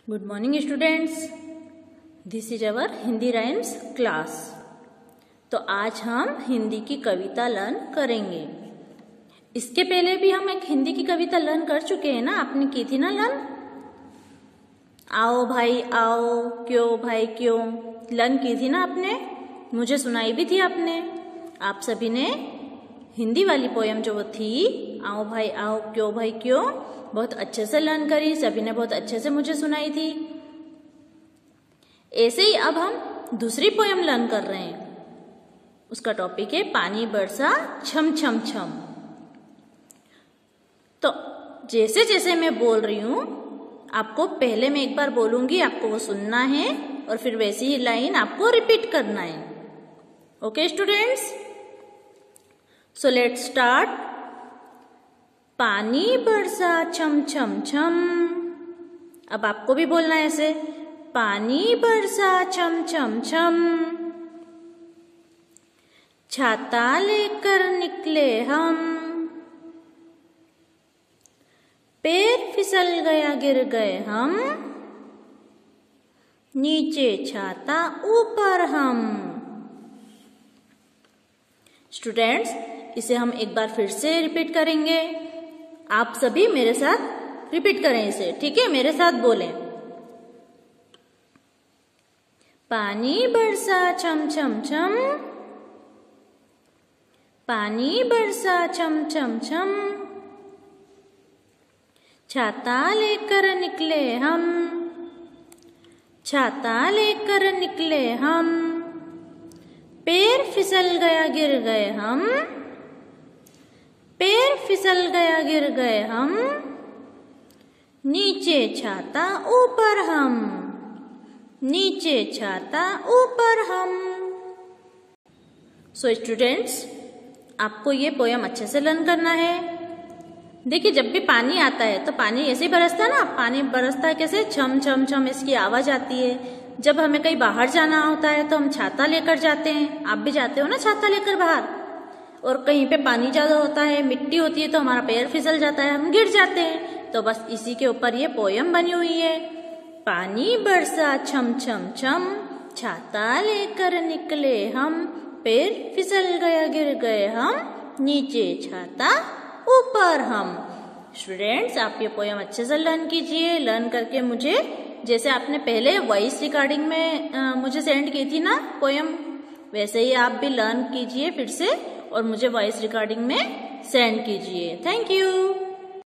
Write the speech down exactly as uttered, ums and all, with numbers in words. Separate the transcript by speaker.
Speaker 1: Good morning students, this is our Hindi rhymes class. तो आज हम हिंदी की कविता लर्न करेंगे। इसके पहले भी हम एक हिंदी की कविता लर्न कर चुके हैं ना, आपने की थी ना लर्न। आओ भाई आओ, क्यों भाई क्यों, लर्न की थी ना आपने, मुझे सुनाई भी थी आपने। आप सभी ने हिंदी वाली पोयम जो थी आओ भाई आओ क्यों भाई क्यों, बहुत अच्छे से लर्न करी, सभी ने बहुत अच्छे से मुझे सुनाई थी। ऐसे ही अब हम दूसरी पोयम लर्न कर रहे हैं। उसका टॉपिक है पानी बरसा छम छम छम। तो जैसे जैसे मैं बोल रही हूं, आपको पहले मैं एक बार बोलूंगी, आपको वो सुनना है और फिर वैसी ही लाइन आपको रिपीट करना है। Okay students, so let's start. पानी बरसा छम छम छम। अब आपको भी बोलना है ऐसे, पानी बरसा छम छम छम। छाता लेकर निकले हम, पैर फिसल गया गिर गए हम, नीचे छाता ऊपर हम। स्टूडेंट्स, इसे हम एक बार फिर से रिपीट करेंगे। आप सभी मेरे साथ रिपीट करें इसे, ठीक है? मेरे साथ बोलें। पानी बरसा छम छम छम, पानी बरसा छम छम छम। छाता लेकर निकले हम, छाता लेकर निकले हम, पैर फिसल गया गिर गए हम, पैर फिसल गया गिर गए हम, नीचे छाता ऊपर हम, नीचे छाता ऊपर हम। सो स्टूडेंट्स, आपको ये पोयम अच्छे से लर्न करना है। देखिए, जब भी पानी आता है तो पानी ऐसे ही बरसता है ना, पानी बरसता है कैसे, छम छम छम इसकी आवाज आती है। जब हमें कहीं बाहर जाना होता है तो हम छाता लेकर जाते हैं, आप भी जाते हो ना छाता लेकर बाहर। और कहीं पे पानी ज्यादा होता है, मिट्टी होती है तो हमारा पैर फिसल जाता है, हम गिर जाते हैं। तो बस इसी के ऊपर ये पोयम बनी हुई है। पानी बरसा छम छम छम, छाता लेकर निकले हम, पैर फिसल गया गिर गए हम, नीचे छाता ऊपर हम। स्टूडेंट्स, आप ये पोयम अच्छे से लर्न कीजिए। लर्न करके मुझे, जैसे आपने पहले वॉइस रिकॉर्डिंग में आ, मुझे सेंड की थी ना पोयम, वैसे ही आप भी लर्न कीजिए फिर से और मुझे वॉइस रिकॉर्डिंग में सेंड कीजिए। Thank you.